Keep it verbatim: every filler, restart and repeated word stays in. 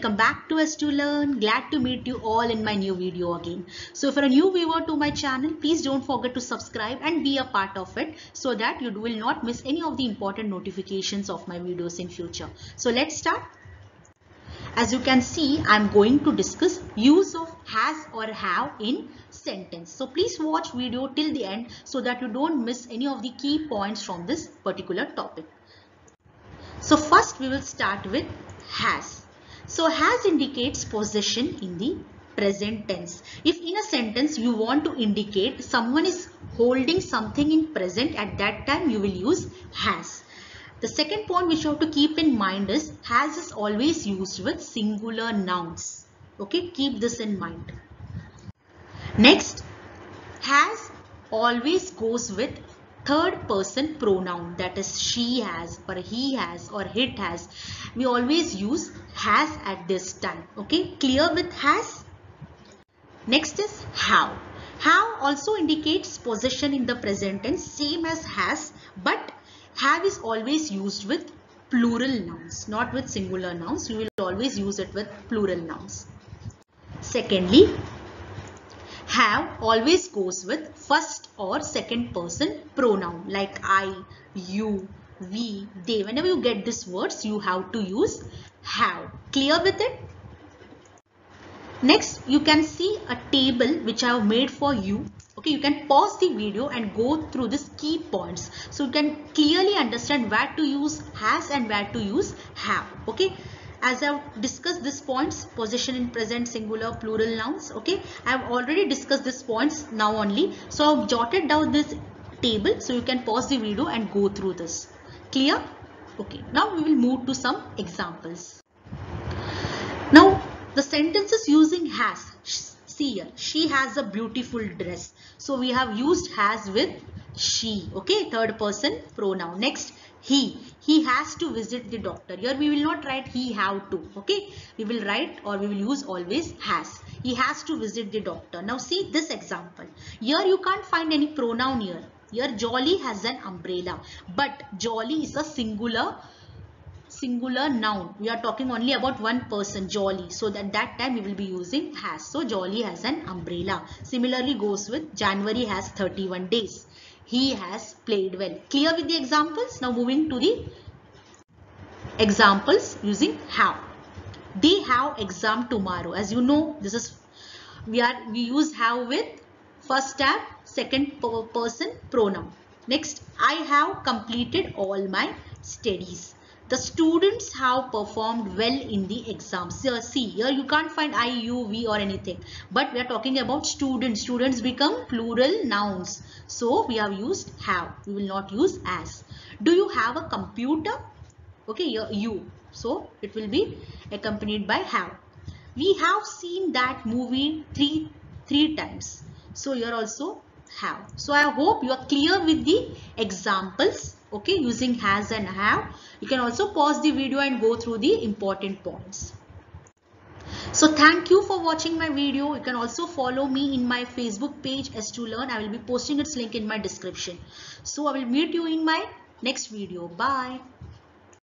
welcome back to S two Learn. Glad to meet you all in my new video again. So if you're a new viewer to my channel, please don't forget to subscribe and be a part of it so that you will not miss any of the important notifications of my videos in future. So let's start. As you can see, I'm going to discuss use of has or have in sentence. So please watch video till the end so that you don't miss any of the key points from this particular topic. So first we will start with has. So has indicates possession in the present tense. If in a sentence you want to indicate someone is holding something in present, at that time you will use has. The second point which you have to keep in mind is has is always used with singular nouns. Okay, keep this in mind. Next, has always goes with third person pronoun, that is she has or he has or it has. We always use has at this time. Okay, clear with has? Next is have. Have also indicates possession in the present tense, same as has, but have is always used with plural nouns, not with singular nouns. We will always use it with plural nouns. Secondly, have always goes with first or second person pronoun like I, you, we, they. Whenever you get these words, you have to use have. Clear with it? Next, you can see a table which I have made for you. Okay, you can pause the video and go through these key points so you can clearly understand where to use has and where to use have. Okay. As I have discussed these points, possession in present, singular, plural nouns. Okay, I have already discussed these points now only. So I have jotted down this table so you can pause the video and go through this. Clear? Okay, now we will move to some examples. Now the sentences using has. See here, she has a beautiful dress. So we have used has with she. Okay, third person pronoun. Next, he. He has to visit the doctor. Here we will not write he have to. Okay, we will write or we will use always has. He has to visit the doctor. Now see this example. Here you can't find any pronoun here. Here Jolly has an umbrella. But Jolly is a singular singular noun. We are talking only about one person, Jolly. So that that time we will be using has. So Jolly has an umbrella. Similarly goes with January has thirty-one days. He has played well. Clear with the examples? Now moving to the examples using have. They have exam tomorrow. As you know, this is we are we use have with first tab, second person pronoun. Next, I have completed all my studies. The students have performed well in the exams. Here, see, here you can't find I, you, we or anything. But we are talking about students. Students become plural nouns. So we have used have. We will not use as. Do you have a computer? Okay, here you. So it will be accompanied by have. We have seen that movie three, three times. So here also have. So I hope you are clear with the examples. Okay, using has and have. You can also pause the video and go through the important points. So thank you for watching my video. You can also follow me in my Facebook page S two Learn. I will be posting its link in my description. So I will meet you in my next video. Bye.